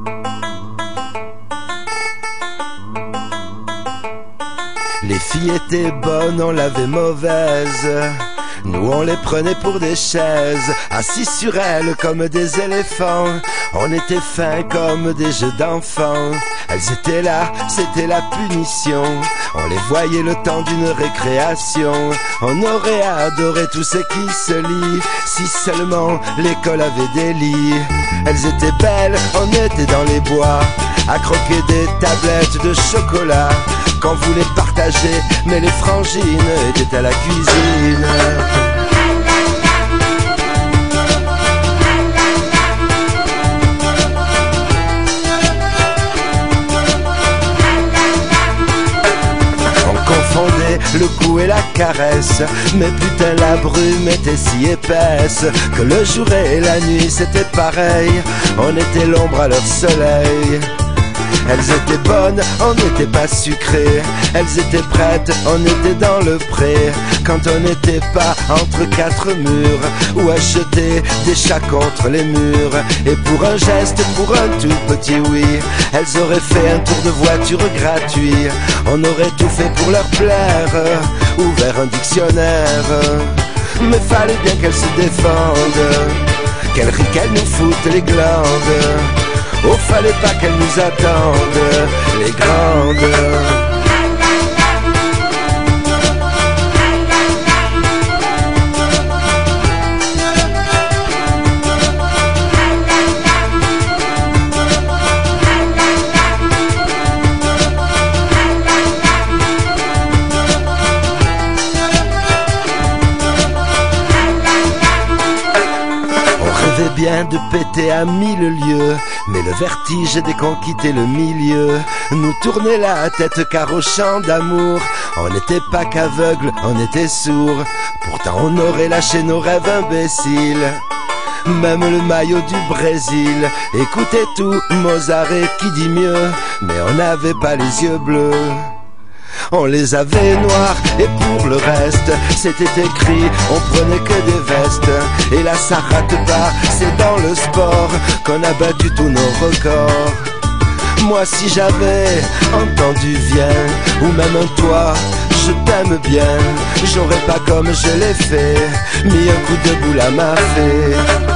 Les filles étaient bonnes, on l'avait mauvaise. Nous on les prenait pour des chaises, assis sur elles comme des éléphants. On était fins comme des jeux d'enfants. Elles étaient là, c'était la punition. On les voyait le temps d'une récréation. On aurait adoré tout ce qui se lit, si seulement l'école avait des lits. Elles étaient belles, on était dans les bois, à croquer des tablettes de chocolat qu'on voulait partager, mais les frangines étaient à la cuisine. On confondait le goût et la caresse, mais putain la brume était si épaisse que le jour et la nuit c'était pareil, on était l'ombre à leur soleil. Elles étaient bonnes, on n'était pas sucrés. Elles étaient prêtes, on était dans le pré. Quand on n'était pas entre quatre murs, ou à jeter des chats contre les murs. Et pour un geste, pour un tout petit oui, elles auraient fait un tour de voiture gratuit. On aurait tout fait pour leur plaire, ouvert un dictionnaire. Mais fallait bien qu'elles se défendent, qu'elles rient, qu'elles nous foutent les glandes. Oh, fallait pas qu'elles nous attendent, les grandes. Bien de péter à 1000 lieues, mais le vertige dès qu'on quittait le milieu nous tournait la tête car au chant d'amour on n'était pas qu'aveugle, on était sourd. Pourtant on aurait lâché nos rêves imbéciles, même le maillot du Brésil. Écoutez tout, Mozart et qui dit mieux, mais on n'avait pas les yeux bleus. On les avait noirs et pour le reste c'était écrit, on prenait que des vestes. Et là ça rate pas, c'est dans le sport qu'on a battu tous nos records. Moi si j'avais entendu viens, ou même un toi, je t'aime bien, j'aurais pas comme je l'ai fait mis un coup de boule à ma fée.